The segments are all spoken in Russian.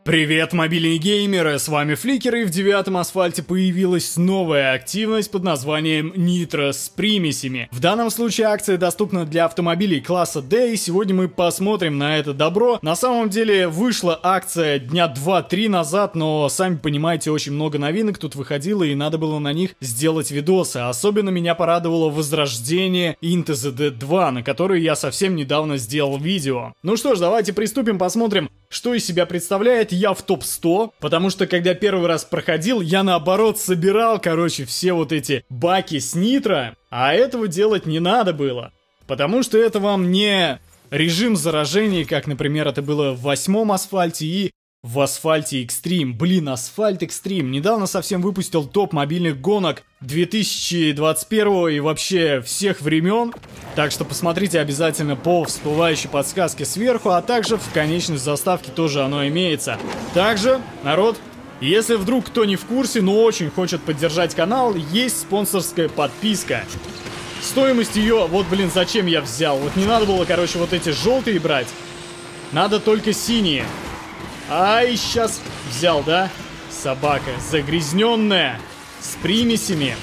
Привет, мобильные геймеры, с вами Фликер, и в 9-м асфальте появилась новая активность под названием Nitro с примесями. В данном случае акция доступна для автомобилей класса D, и сегодня мы посмотрим на это добро. На самом деле вышла акция дня 2-3 назад, но сами понимаете, очень много новинок тут выходило, и надо было на них сделать видосы. Особенно меня порадовало возрождение Into the Dead 2, на который я совсем недавно сделал видео. Ну что ж, давайте приступим, посмотрим, что из себя представляет. Я в топ-100, потому что когда первый раз проходил, я наоборот собирал, все вот эти баки с нитро, а этого делать не надо было. Потому что это вам не режим заражения, как, например, это было в 8-м асфальте и в асфальте Extreme. Блин, асфальт Extreme. Недавно совсем выпустил топ мобильных гонок 2021 и вообще всех времен. Так что посмотрите обязательно по всплывающей подсказке сверху, а также в конечной заставке тоже оно имеется. Также, народ, если вдруг кто не в курсе, но очень хочет поддержать канал, есть спонсорская подписка. Стоимость ее, вот блин, зачем я взял? Вот не надо было, вот эти желтые брать. Надо только синие. Ай, сейчас взял, да? Собака загрязненная, с примесями.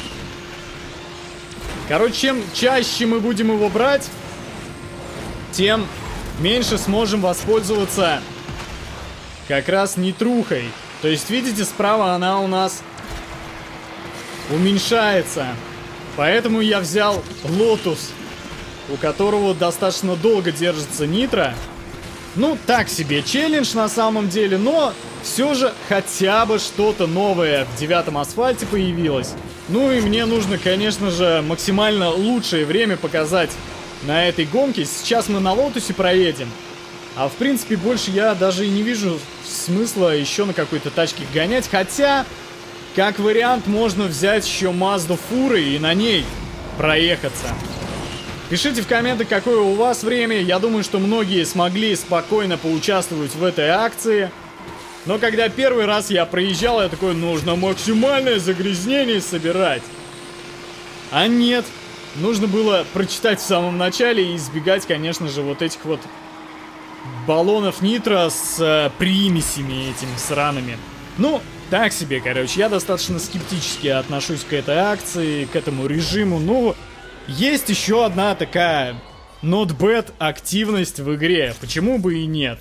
Чем чаще мы будем его брать, тем меньше сможем воспользоваться как раз нитрухой. То есть, видите, справа она у нас уменьшается. Поэтому я взял Lotus, у которого достаточно долго держится нитро. Ну, так себе челлендж на самом деле, но все же хотя бы что-то новое в 9-м асфальте появилось. Ну и мне нужно, конечно же, максимально лучшее время показать на этой гонке. Сейчас мы на Лотусе проедем. А в принципе больше я даже и не вижу смысла еще на какой-то тачке гонять. Хотя, как вариант, можно взять еще Mazda Fury и на ней проехаться. Пишите в комментах, какое у вас время. Я думаю, что многие смогли спокойно поучаствовать в этой акции. Но когда первый раз я проезжал, я такой, нужно максимальное загрязнение собирать. А нет. Нужно было прочитать в самом начале и избегать, конечно же, вот этих вот баллонов нитро с примесями этими сраными. Ну, так себе, я достаточно скептически отношусь к этой акции, к этому режиму. Ну, есть еще одна такая not bad активность в игре. Почему бы и нет?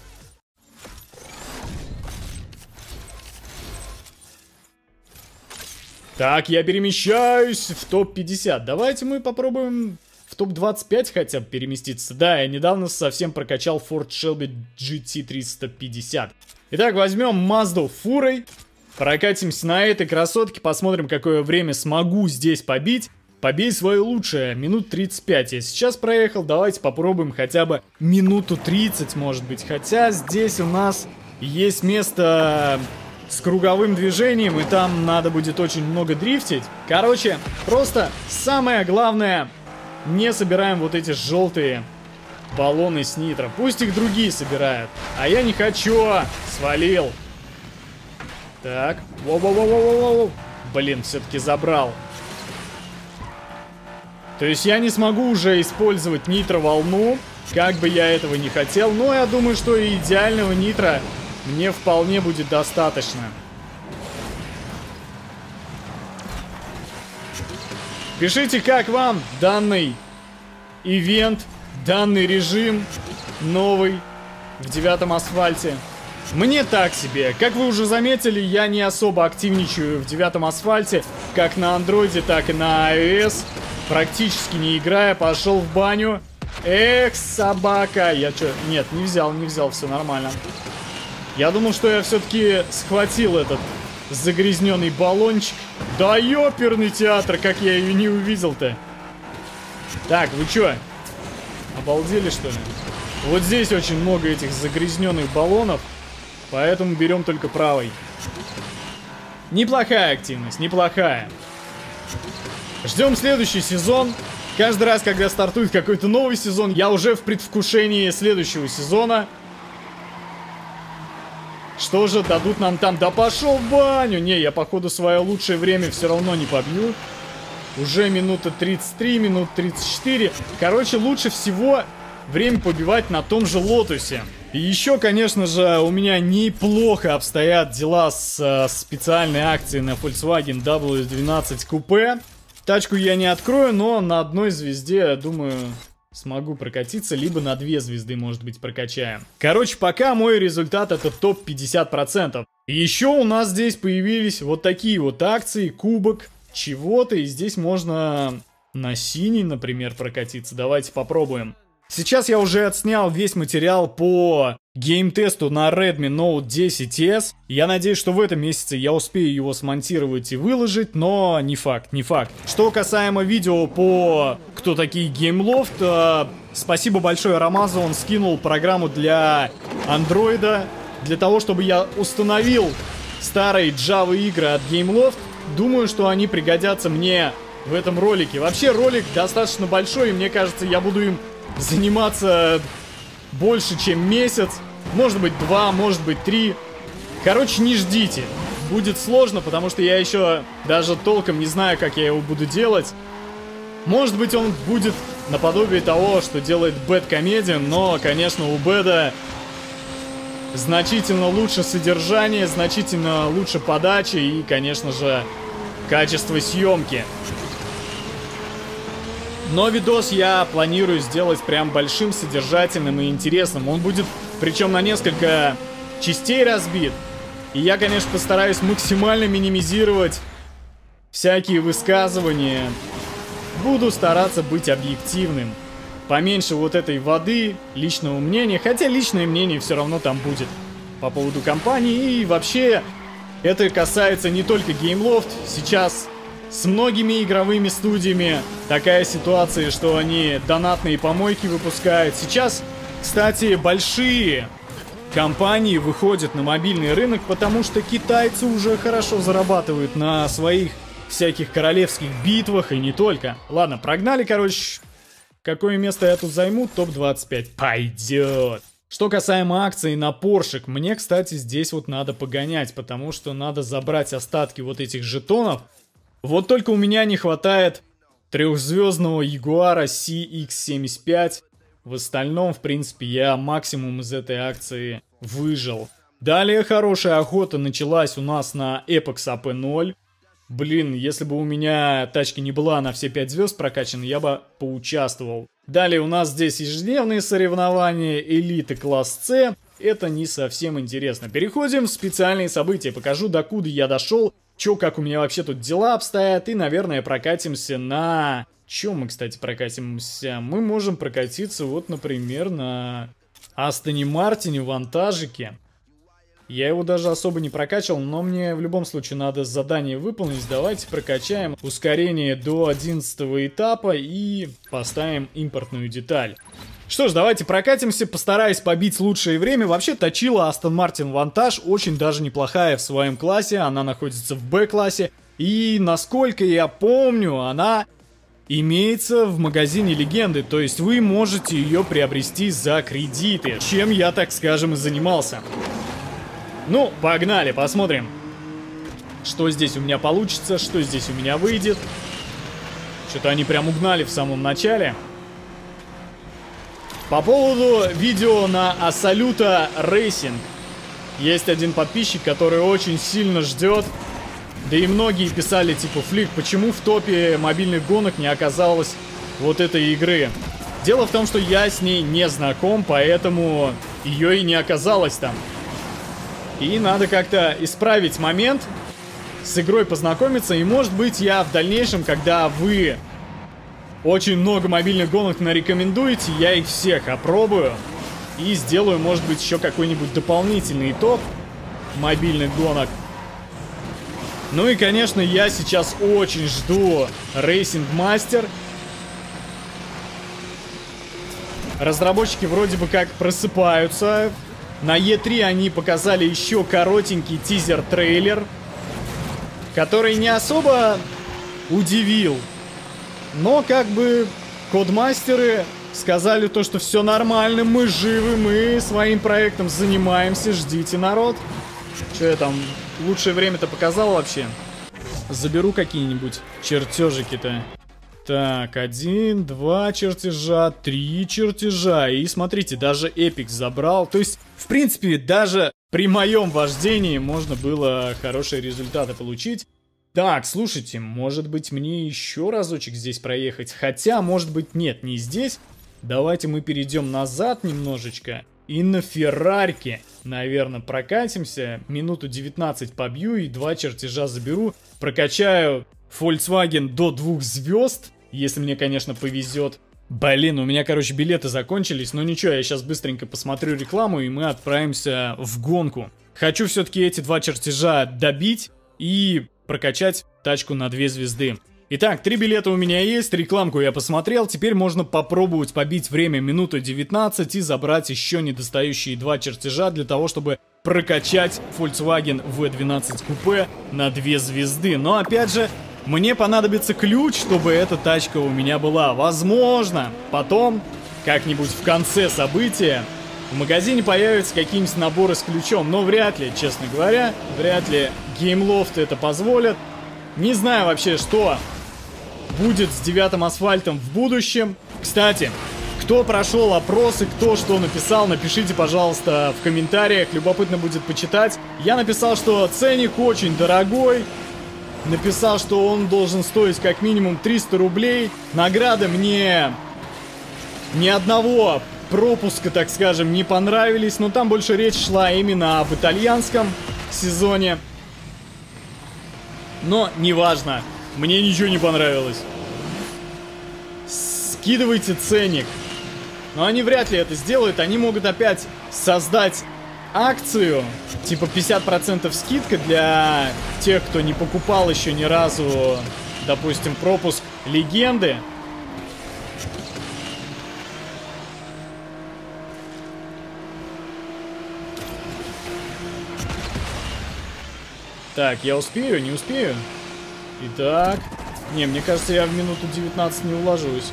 Так, я перемещаюсь в топ-50. Давайте мы попробуем в топ-25 хотя бы переместиться. Да, я недавно совсем прокачал Ford Shelby GT350. Итак, возьмем Mazda Fury. Прокатимся на этой красотке. Посмотрим, какое время смогу здесь побить. Побей свое лучшее, минут 35 я сейчас проехал, давайте попробуем хотя бы минуту 30, может быть. Хотя здесь у нас есть место с круговым движением, и там надо будет очень много дрифтить. Просто самое главное, не собираем вот эти желтые баллоны с нитро. Пусть их другие собирают, а я не хочу, свалил. Так, воу-воу-воу-воу-воу. Блин, все-таки забрал. То есть я не смогу уже использовать нитро-волну, как бы я этого не хотел. Но я думаю, что и идеального нитро мне вполне будет достаточно. Пишите, как вам данный ивент, данный режим новый в 9-м асфальте. Мне так себе. Как вы уже заметили, я не особо активничаю в 9-м асфальте, как на андроиде, так и на iOS. Практически не играя, пошел в баню. Эх, собака. Я что? Нет, не взял, все нормально. Я думал, что я все-таки схватил этот загрязненный баллончик. Да ёперный театр, как я ее не увидел-то. Так, вы что? Обалдели, что ли? Вот здесь очень много этих загрязненных баллонов, поэтому берем только правой. Неплохая активность, неплохая. Ждем следующий сезон. Каждый раз, когда стартует какой-то новый сезон, я уже в предвкушении следующего сезона. Что же дадут нам там? Да пошел в баню! Не, я походу свое лучшее время все равно не побью. Уже минута 33, минут 34. Лучше всего время побивать на том же Лотусе. И еще, конечно же, у меня неплохо обстоят дела с специальной акцией на Volkswagen W12 Coupe. Тачку я не открою, но на одной звезде, я думаю, смогу прокатиться, либо на 2 звезды, может быть, прокачаем. Короче, пока мой результат это топ 50%. И еще у нас здесь появились вот такие вот акции, кубок чего-то, и здесь можно на синий, например, прокатиться. Давайте попробуем. Сейчас я уже отснял весь материал по гейм-тесту на Redmi Note 10s. Я надеюсь, что в этом месяце я успею его смонтировать и выложить, но не факт, не факт. Что касаемо видео по кто такие GameLoft, спасибо большое Рамазу, он скинул программу для Android, для того, чтобы я установил старые Java игры от GameLoft. Думаю, что они пригодятся мне в этом ролике. Вообще ролик достаточно большой, и мне кажется, я буду им заниматься больше, чем месяц. Может быть 2, может быть 3. Короче, не ждите. Будет сложно, потому что я еще даже толком не знаю, как я его буду делать. Может быть, он будет наподобие того, что делает Bad Comedian, но, конечно, у Бэда значительно лучше содержание, значительно лучше подача и, конечно же, качество съемки. Но видос я планирую сделать прям большим, содержательным и интересным. Он будет, причем на несколько частей разбит. И я, конечно, постараюсь максимально минимизировать всякие высказывания. Буду стараться быть объективным. Поменьше вот этой воды, личного мнения. Хотя личное мнение все равно там будет по поводу компании. И вообще, это касается не только GameLoft. Сейчас с многими игровыми студиями такая ситуация, что они донатные помойки выпускают. Сейчас, кстати, большие компании выходят на мобильный рынок, потому что китайцы уже хорошо зарабатывают на своих всяких королевских битвах и не только. Ладно, прогнали, короче. Какое место я тут займу? Топ-25. Пойдет. Что касаемо акций на Porsche, мне, кстати, здесь вот надо погонять, потому что надо забрать остатки вот этих жетонов. Вот только у меня не хватает трехзвездного Jaguar CX-75. В остальном, в принципе, я максимум из этой акции выжил. Далее хорошая охота началась у нас на Apex AP0. Блин, если бы у меня тачка не была на все 5 звезд прокачана, я бы поучаствовал. Далее у нас здесь ежедневные соревнования, элиты класс С. Это не совсем интересно. Переходим в специальные события. Покажу, докуда я дошел. Чё, как у меня вообще тут дела обстоят. И, наверное, прокатимся на... Чем мы, кстати, прокатимся? Мы можем прокатиться, вот, например, на Астоне Мартине, вантажике. Я его даже особо не прокачивал, но мне в любом случае надо задание выполнить. Давайте прокачаем ускорение до 11 этапа и поставим импортную деталь. Что ж, давайте прокатимся, постараюсь побить лучшее время. Вообще, точила Aston Martin Vantage очень даже неплохая в своем классе. Она находится в Б-классе. И, насколько я помню, она имеется в магазине Легенды. То есть вы можете ее приобрести за кредиты. Чем я, так скажем, и занимался. Ну, погнали, посмотрим, что здесь у меня получится, что здесь у меня выйдет. Что-то они прям угнали в самом начале. По поводу видео на Absoluta Racing. Есть один подписчик, который очень сильно ждет. Да и многие писали, типа, Флик, почему в топе мобильных гонок не оказалось вот этой игры? Дело в том, что я с ней не знаком, поэтому ее и не оказалось там. И надо как-то исправить момент, с игрой познакомиться. И может быть я в дальнейшем, когда вы очень много мобильных гонок нарекомендуете, я их всех опробую. И сделаю, может быть, еще какой-нибудь дополнительный топ мобильных гонок. Ну и, конечно, я сейчас очень жду Racing Master. Разработчики вроде бы как просыпаются. На E3 они показали еще коротенький тизер-трейлер, который не особо удивил. Но как бы кодмастеры сказали то, что все нормально, мы живы, мы своим проектом занимаемся, ждите, народ. Что я там лучшее время-то показал вообще? Заберу какие-нибудь чертежики-то. Так, 1, 2 чертежа, 3 чертежа. И смотрите, даже эпик забрал. То есть, в принципе, даже при моем вождении можно было хорошие результаты получить. Так, слушайте, может быть мне еще разочек здесь проехать? Хотя, может быть, нет, не здесь. Давайте мы перейдем назад немножечко. И на Феррарке, наверное, прокатимся. Минуту 19 побью и 2 чертежа заберу. Прокачаю Volkswagen до 2 звезд. Если мне, конечно, повезет. Блин, у меня, короче, билеты закончились. Но ничего, я сейчас быстренько посмотрю рекламу, и мы отправимся в гонку. Хочу все-таки эти 2 чертежа добить и прокачать тачку на 2 звезды. Итак, 3 билета у меня есть, рекламку я посмотрел. Теперь можно попробовать побить время минуту 19 и забрать еще недостающие 2 чертежа для того, чтобы прокачать Volkswagen V12 купе на 2 звезды. Но опять же, мне понадобится ключ, чтобы эта тачка у меня была. Возможно, потом, как-нибудь в конце события, в магазине появятся какие-нибудь наборы с ключом. Но вряд ли, честно говоря, вряд ли Gameloft это позволит. Не знаю вообще, что будет с 9-м асфальтом в будущем. Кстати, кто прошел опросы, кто что написал, напишите, пожалуйста, в комментариях. Любопытно будет почитать. Я написал, что ценник очень дорогой. Написал, что он должен стоить как минимум 300 рублей. Награды мне ни одного пропуска, так скажем, не понравились. Но там больше речь шла именно об итальянском сезоне. Но неважно. Мне ничего не понравилось. Скидывайте ценник. Но они вряд ли это сделают. Они могут опять создать акцию. Типа 50% скидка для тех, кто не покупал еще ни разу, допустим, пропуск легенды. Так, я успею? Не успею? Итак. Не, мне кажется, я в минуту 19 не уложусь.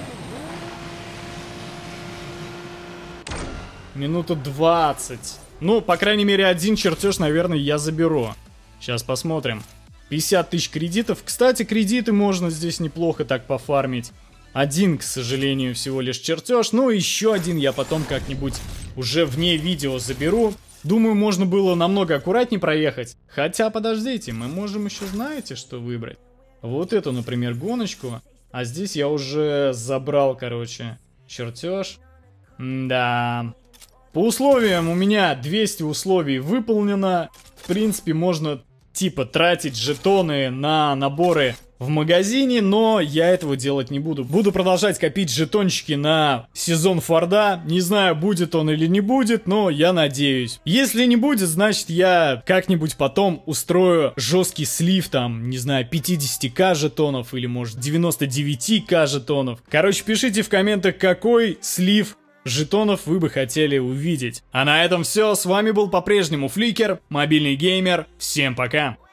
Минуту 20. Ну, по крайней мере, один чертеж, наверное, я заберу. Сейчас посмотрим. 50 тысяч кредитов. Кстати, кредиты можно здесь неплохо так пофармить. Один, к сожалению, всего лишь чертеж. Ну, еще один я потом как-нибудь уже вне видео заберу. Думаю, можно было намного аккуратнее проехать. Хотя, подождите, мы можем еще, знаете, что выбрать? Вот эту, например, гоночку. А здесь я уже забрал, короче, чертеж. Да. По условиям у меня 200 условий выполнено. В принципе, можно типа тратить жетоны на наборы в магазине, но я этого делать не буду. Буду продолжать копить жетончики на сезон Форда. Не знаю, будет он или не будет, но я надеюсь. Если не будет, значит я как-нибудь потом устрою жесткий слив, там, не знаю, 50к жетонов или может 99к жетонов. Короче, пишите в комментах, какой слив жетонов вы бы хотели увидеть. А на этом все. С вами был по-прежнему Фликер, мобильный геймер. Всем пока.